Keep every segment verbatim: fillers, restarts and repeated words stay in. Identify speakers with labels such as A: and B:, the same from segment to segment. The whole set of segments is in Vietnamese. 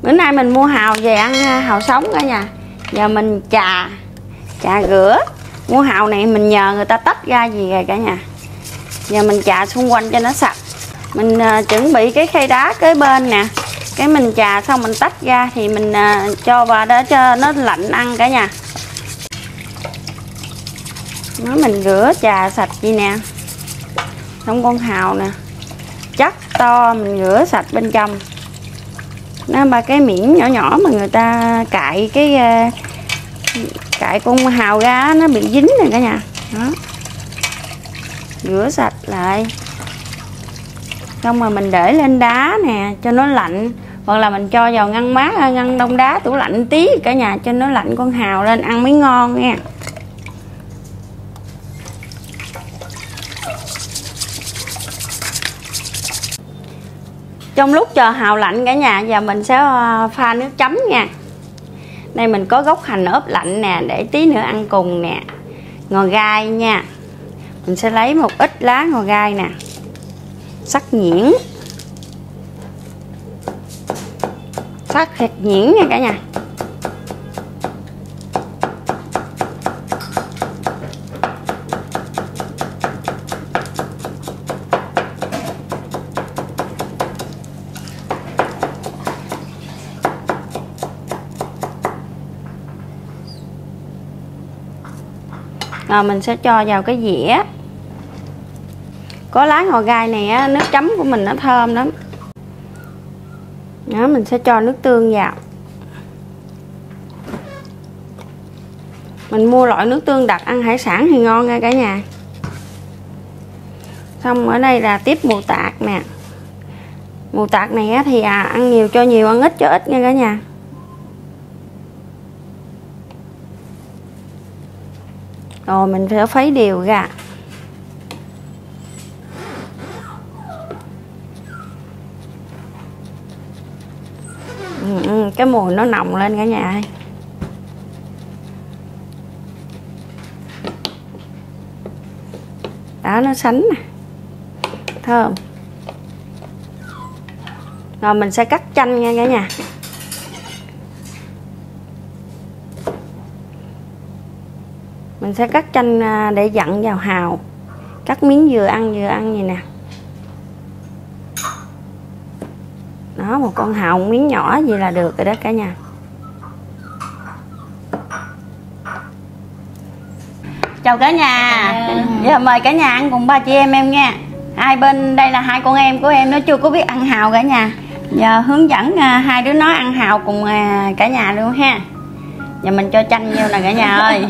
A: Bữa nay mình mua hàu về ăn hàu sống cả nhà. Giờ mình chà chà rửa. Mua hàu này mình nhờ người ta tách ra gì rồi cả nhà. Giờ mình chà xung quanh cho nó sạch. Mình uh, chuẩn bị cái khay đá kế bên nè. Cái mình chà xong mình tách ra thì mình uh, cho vào đó cho nó lạnh ăn cả nhà. Nó mình rửa chà sạch gì nè. Xong con hàu nè, chắc to mình rửa sạch bên trong. Nó ba cái miếng nhỏ nhỏ mà người ta cạy cái uh, cạy con hàu ra nó bị dính này cả nhà. Đó, rửa sạch lại. Xong rồi mình để lên đá nè cho nó lạnh, hoặc là mình cho vào ngăn mát, ngăn đông đá, tủ lạnh tí cả nhà cho nó lạnh con hàu lên ăn mới ngon nha. Trong lúc chờ hàu lạnh cả nhà, giờ mình sẽ pha nước chấm nha. Đây mình có gốc hành ốp lạnh nè, để tí nữa ăn cùng nè. Ngò gai nha. Mình sẽ lấy một ít lá ngò gai nè, sắc nhuyễn, sắc thịt nhuyễn nha cả nhà. Rồi mình sẽ cho vào cái dĩa. Có lá ngò gai này á, nước chấm của mình nó thơm lắm. Đó, mình sẽ cho nước tương vào. Mình mua loại nước tương đặc ăn hải sản thì ngon nha cả nhà. Xong ở đây là tiếp mù tạt nè. Mù tạt này á, thì à, ăn nhiều cho nhiều, ăn ít cho ít nha cả nhà. Rồi mình phải khuấy đều ra. Ừ, ừ, cái mùi nó nồng lên cả nhà ơi. Đó, nó sánh nè, thơm. Rồi mình sẽ cắt chanh nha cả nhà. Mình sẽ cắt chanh để dặn vào hàu. Cắt miếng vừa ăn vừa ăn vậy nè. Đó, một con hàu một miếng nhỏ gì là được rồi đó cả nhà. Chào cả nhà. Giờ mời cả nhà ăn cùng ba chị em em nha. Hai bên đây là hai con em của em, nó chưa có biết ăn hàu cả nhà. Giờ hướng dẫn hai đứa nó ăn hàu cùng cả nhà luôn ha. Giờ mình cho chanh vô nè cả nhà ơi.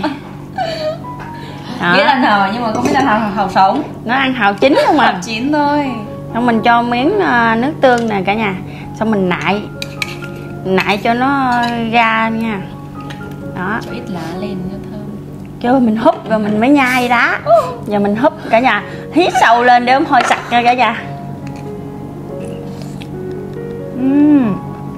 B: Biết ăn hàu nhưng mà không biết ăn hàu, hàu sống.
A: Nó ăn hàu chín không à?
B: Hàu chín thôi.
A: Xong mình cho miếng uh, nước tương nè cả nhà. Xong mình nại nại cho nó ra nha. Đó,
B: cho ít lá lên cho thơm.
A: chứ mình húp rồi mình mới nhai đá. Giờ mình húp cả nhà, hít sâu lên để hôi sạch nha cả nhà. uhm.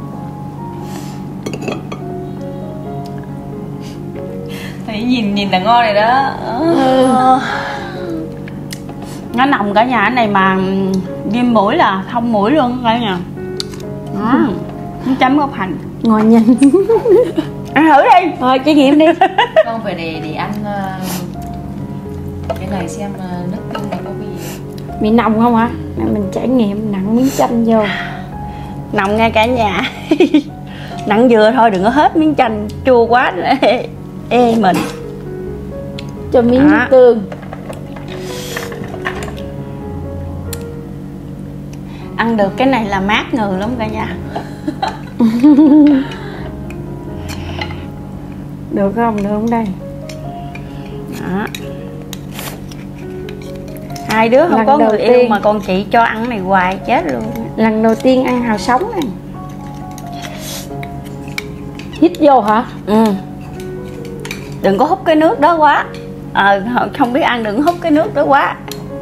B: Thấy nhìn nhìn là ngon rồi đó.
A: ừ. Nó nồng cả nhà. Cái này mà viêm mũi là thông mũi luôn cả nhà. Đó, nó chấm gốc hành ngồi nhìn. Ăn thử đi. Thôi trải nghiệm đi.
B: Con phải để để ăn uh, cái này xem uh, nước tương này có bị
A: bị nồng không hả? Mình trải nghiệm nặng miếng chanh vô. Nồng nghe cả nhà. Nặng vừa thôi, đừng có hết miếng chanh, chua quá ê, ê mình. Cho miếng nước tương. Ăn được cái này là mát người lắm cả nhà. Được không? Được không đây? Đó. Hai đứa không lần có người tiên. Yêu mà con chị cho ăn này hoài chết luôn. Lần đầu tiên ăn hàu sống này. Hít vô hả? Ừ. Đừng có hút cái nước đó quá. Ờ, à, không biết ăn đừng có hút cái nước đó quá.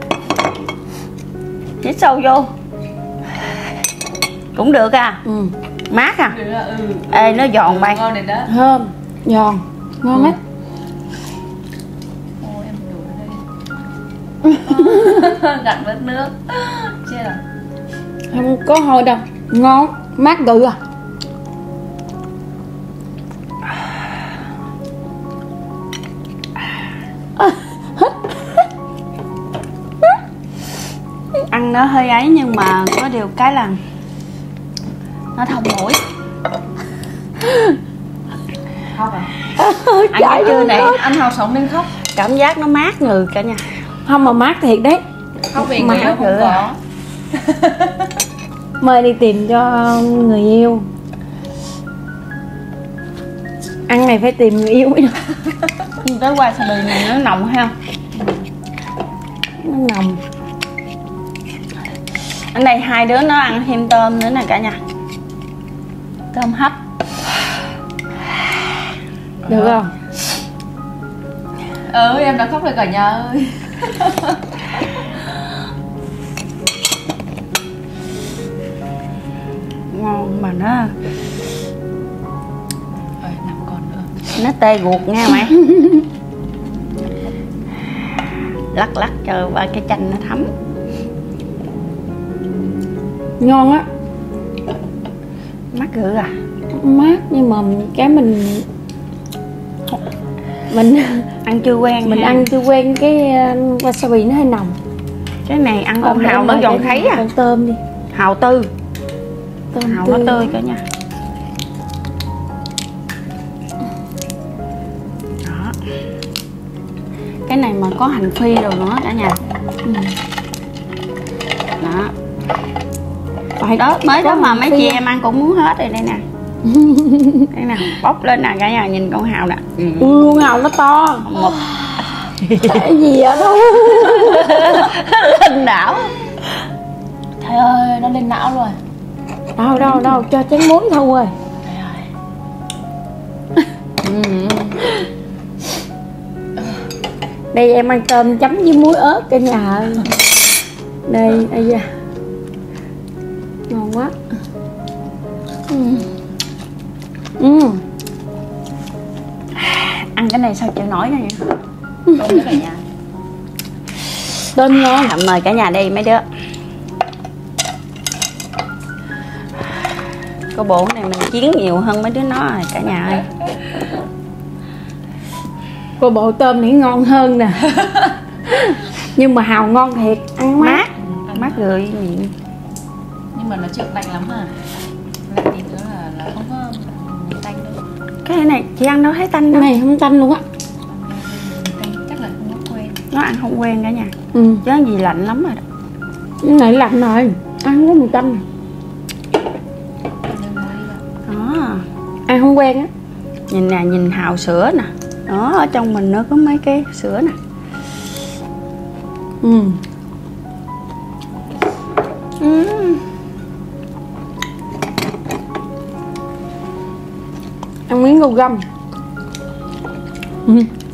A: Hít sâu vô. Cũng được à. Ừ. Mát à. Ừ. Ê, nó giòn ừ, bay.
B: Ngon này đó.
A: Thơm, giòn, ngon hết.
B: Ừ. Ô, em đổ ở đây. Gặn bớt nước. Chết rồi.
A: Không có hôi đâu. Ngon, mát gự à. nó hơi ấy nhưng mà có điều cái là nó thông mũi.
B: Khóc à? Anh biết chưa này, ăn hào sống nên khóc.
A: Cảm giác nó mát người cả nhà.
C: Không mà mát thiệt đấy.
B: Khóc vì người yêu không có.
C: Mời đi tìm cho người yêu. Ăn này phải tìm người yêu mới được.
A: Tới qua xà bì này nó nồng ha.
C: Nó nồng.
A: Ở đây hai đứa nó ăn thêm tôm nữa nè cả nhà. Tôm hấp.
C: Được không?
B: Ừ, em đã khóc rồi cả nhà ơi.
A: Ngon mà nó
B: Rồi, nằm còn nữa.
A: nó tê ruột nha mày. Lắc lắc cho ba cái chanh nó thấm.
C: Ngon á.
A: Mắc rửa à?
C: Mát nhưng mà cái mình mình
A: Ăn chưa quen
C: mình
A: ha.
C: ăn chưa quen cái uh, wasabi nó hơi nồng.
A: Cái này ăn con
C: Còn
A: hào
C: để
A: nó
C: mời
A: giòn
C: cái
A: thấy à.
C: con tôm đi.
A: Hào tư.
C: Tôm
A: Hào nó tươi cả nhà. Đó. Cái này mà có hành phi rồi nữa cả nhà.
C: Ừ.
A: Đó.
C: Phải
A: Đó mới
C: có
A: đó mà
C: hành
A: mấy
C: phi.
A: chị em ăn cũng muốn hết rồi đây nè. Đây nè, bóc lên nè cả nhà nhìn con hào nè. Ừ.
C: Ừ, hào nó to.
A: Một
C: Cái gì vậy đó.
A: lên đảo.
B: Trời ơi, nó lên não rồi.
C: Đâu đâu đâu, cho chén muối thôi rồi.
A: Ừ.
C: Đây em ăn tôm chấm với muối ớt cả nhà ơi. Đây, ây da. Ngon quá.
A: Ừ.
C: Ừ.
A: Ăn cái này sao chịu nổi nè.
B: Đúng rồi cả nhà.
C: Tôm ngon.
A: Tạm mời cả nhà đi mấy đứa. Cô bộ này mình chiến nhiều hơn mấy đứa nó rồi cả nhà ơi.
C: Cô bộ tôm này ngon hơn nè. Nhưng mà hào ngon thiệt, ăn mát.
A: Mát, mát rượi miệng.
B: Nhưng mà nó chịu lạnh lắm à. Lạnh thì nữa là, là không có tanh đâu.
A: Cái này chị ăn đâu thấy tanh đâu.
C: Này không tanh luôn á.
B: Tanh chắc là không có quen.
A: Nó ăn không quen cả nhà.
C: Ừ.
A: Chứ gì lạnh lắm rồi đó.
C: Cái này lạnh rồi. Ăn không có mùi tanh.
B: Nên mới là
A: Đó.
C: Ăn không quen á.
A: Nhìn nè, nhìn hào sữa nè. Đó, ở trong mình nó có mấy cái sữa nè.
C: Ừ.
A: Ừ.
C: Ăn miếng rau găm. Ừ.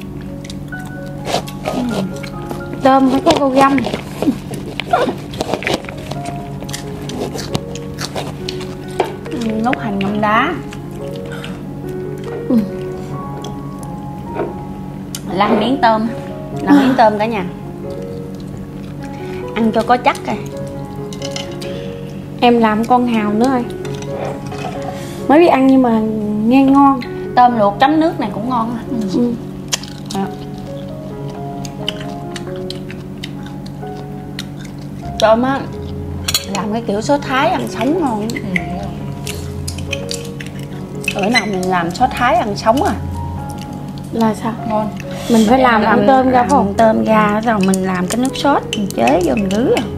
C: Tôm phải có rau găm.
A: Ừ, nốt hành ngâm đá.
C: Ừ.
A: Làm miếng tôm. Làm miếng tôm cả nhà. Ăn cho có chắc rồi.
C: Em làm con hào nữa thôi. Mới biết ăn nhưng mà nghe ngon.
A: Tôm luộc chấm nước này cũng ngon.
C: Ừ.
A: Đó. Tôm á làm cái kiểu sốt Thái ăn sống ngon.
B: ừ.
A: Bữa nào mình làm sốt Thái ăn sống à.
C: Là sao?
B: Ngon.
C: Mình phải làm con tôm ra phải không?
A: làm tôm ra rồi mình làm cái nước sốt mình chế vô mình rưới à.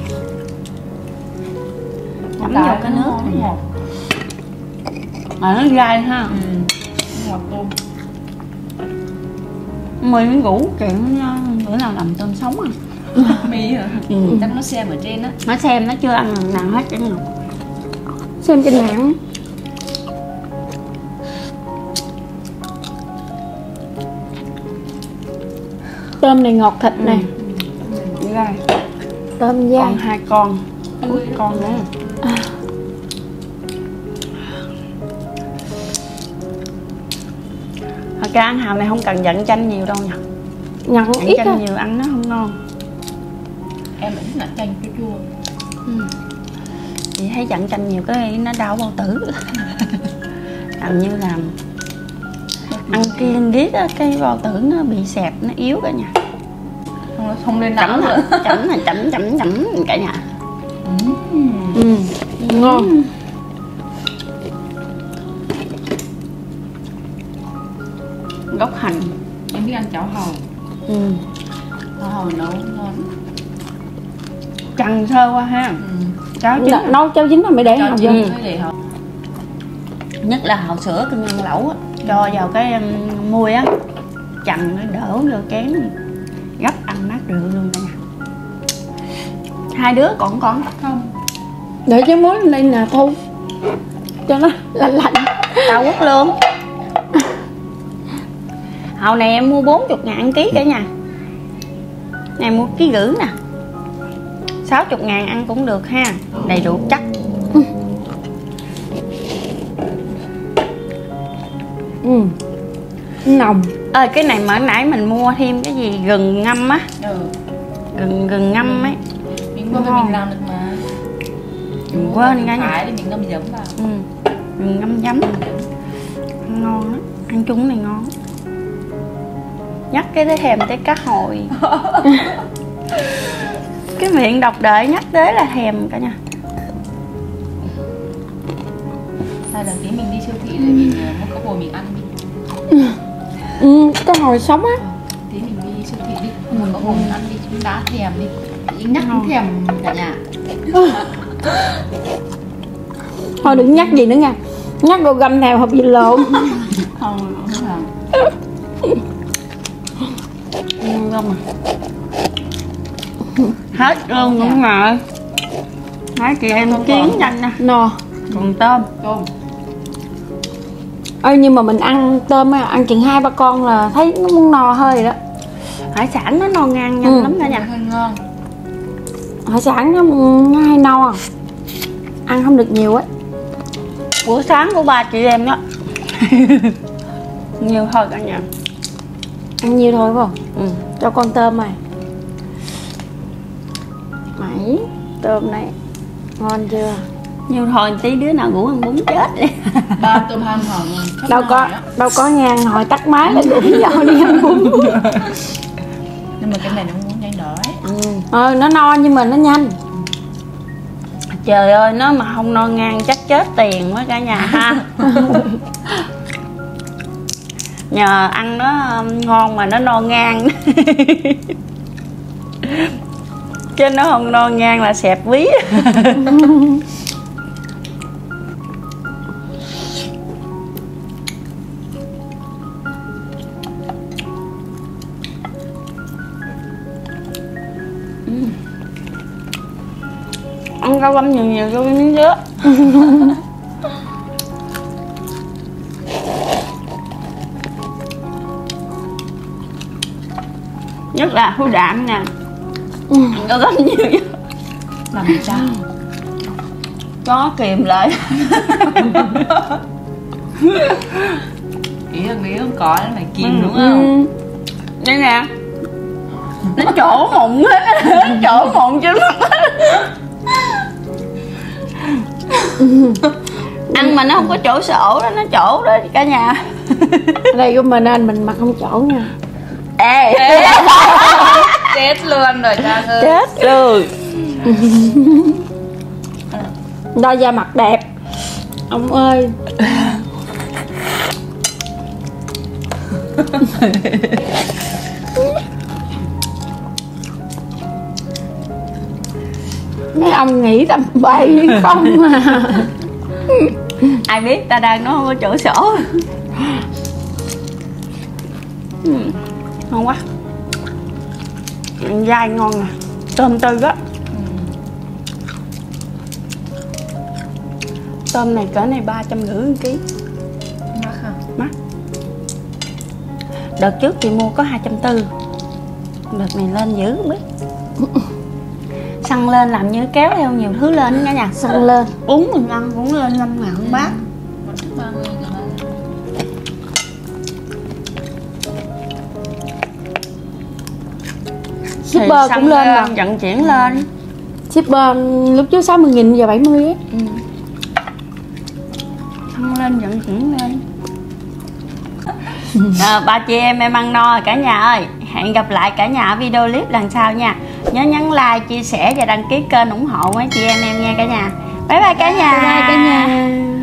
A: Chấm vô cái nước
B: nó ngọt.
A: mà nó dai ha.
B: Ừ. Ngọt tôm.
A: Mười miếng ngủ chuyện bữa nào làm tôm sống à.
B: Mì hả?
A: Ừ.
B: Chắc nó xem ở trên á.
A: Nó xem nó chưa ăn lần nào hết chứ.
C: Xem trên mạng. Tôm này ngọt thịt nè.
A: Dai.
C: Tôm dai.
A: Còn hai con. Ui, con nữa.
C: À.
A: Thật ra ăn hào này không cần dặn chanh nhiều đâu nha.
C: Nhận
A: Dặn
C: ít
A: chanh
C: á.
A: nhiều ăn nó không ngon.
B: Em vẫn là chanh chua chua.
A: Ừ. Chị thấy dặn chanh nhiều cái nó đau bao tử. Làm như làm ăn kiêng ghét á, cái bao tử nó bị xẹp, nó yếu cả nhà.
B: Không, nó không lên não
A: Chấm
B: nữa.
A: nè, chấm nè, chấm chấm chấm cả nhà.
C: Ừ. Ngon.
A: Gốc hành.
B: Em biết ăn cháo hàu.
C: Ừ.
B: Cháo hàu nấu ngon.
A: Chần sơ qua ha.
B: Ừ.
A: Cháo chín.
C: N- nấu cháo chín là mới để
B: Cháo
C: hàu
B: chín
C: vô.
B: mới để hàu.
A: Nhất là hàu sữa cơm nhân lẩu á, cho vào cái um, muôi á, chần nó đỡ vô kén, gấp ăn nát rượu luôn cả nhà. Hai đứa còn còn
B: Không.
C: Để cái món lên nè Thu, cho nó lạnh lạnh.
A: tao quất luôn. Hàu này em mua bốn mươi ngàn ký cả nhà. Này mua ký gửi nè, sáu mươi ngàn ăn cũng được ha, đầy đủ chắc.
C: Ừ. Nồng.
A: Ơi cái này mà nãy mình mua thêm cái gì gừng ngâm á,
B: Ừ.
A: gừng gừng ngâm ấy.
B: Mình mua về
A: Ngon.
B: mình làm được mà.
A: Đừng quên cả nhà.
B: Thái thì mình ngâm giấm vào.
A: Ừ. Gừng ngâm giấm ăn ngon á, ăn chung này ngon. Nhắc cái thấy thèm tới cá hồi. Cái miệng độc đợi nhắc tới là thèm cả nhà.
B: Hay là tí mình đi siêu thị rồi mình uh, mua cá hồi mình ăn đi.
C: Ừ, cái hồi sống á.
B: Tí mình đi siêu thị đi, mua cá hồi mình ăn đi, chúng đã thèm đi. Chị nhắc cũng thèm cả nhà.
C: Thôi đừng nhắc gì nữa nha. Nhắc cô găm nào hộp vịt lộn.
B: Không, không làm.
A: Ngon không à? Hết luôn đúng rồi. Nói chị em chiến nhanh nè.
C: No.
A: Còn tôm.
B: Tôm.
C: Ơi nhưng mà mình ăn tôm á, ăn chừng hai ba con là thấy nó muốn no hơi rồi đó.
A: Hải sản nó non ngang nhanh
C: Ừ.
A: lắm cả nhà.
B: Hơi ngon.
C: Hải sản nó, nó hay no à. Ăn không được nhiều á.
A: Bữa sáng của ba chị em đó. Nhiều thôi cả nhà.
C: Ăn nhiều thôi phải không?
A: Ừ.
C: Cho con tôm này. Mày, tôm này ngon chưa?
A: Nhiều thôi tí đứa nào ngủ ăn bún chết đi.
B: Ba tôm han hòn luôn.
C: Đâu có, đâu có nha, hồi tắt máy là đuổi dạo đi ăn bún.
B: Nhưng mà cái này nó muốn nhanh đói.
A: Ừ.
C: Ờ, nó no nhưng mà nó nhanh.
A: Trời ơi, nó mà không non ngang chắc chết tiền quá cả nhà ha. Nhờ ăn nó um, ngon mà nó non ngang. Chứ nó không non ngang là xẹp ví. Ăn rau lâm nhiều nhiều vô miếng dứa. Nhất là hú đạm nè. Ăn rau lâm nhiều vô.
B: Làm gì sao?
A: Có kìm lại.
B: Ý là nghĩ không có nó phải kìm
A: Ừ.
B: đúng không?
A: Đây nè. Nó chỗ mụn hết. Nó chỗ mụn trên mặt. Ăn mà nó không có chỗ sổ đó, nó chỗ đó cả nhà.
C: Ở đây của mình anh mình mặc không chỗ nha.
A: Ê,
B: Chết luôn rồi Trang ơi.
A: chết luôn.
C: Đo da mặt đẹp. Ông ơi. Mấy ông nghĩ tầm bậy không à.
A: Ai biết ta đang nó không có chỗ sổ. Ừ, ngon quá. Dai ngon nè. Tôm tươi á. Tôm này cỡ này ba trăm rưỡi một ký.
B: Mắc không?
A: Mắc. Đợt trước chị mua có hai trăm tư. Đợt này lên dữ không biết. Xăng lên làm như kéo theo nhiều thứ lên cả nhà.
C: Xăng lên.
A: Uống mình ăn cũng lên năm ngàn một bát.
B: ba mươi rồi mà.
C: Shipper
A: Thì xăng
C: cũng lên
A: lên,
C: mà.
A: vận chuyển lên.
C: Shipper lúc trước sáu mươi nghìn giờ bảy mươi ấy.
A: Ừ. Xăng lên vận chuyển lên. À, ba chị em em ăn no rồi cả nhà ơi. hẹn gặp lại cả nhà ở video clip lần sau nha. Nhớ nhấn like, chia sẻ và đăng ký kênh ủng hộ mấy chị em em nha cả nhà. Bye bye cả nhà.
C: Bye bye cả nhà.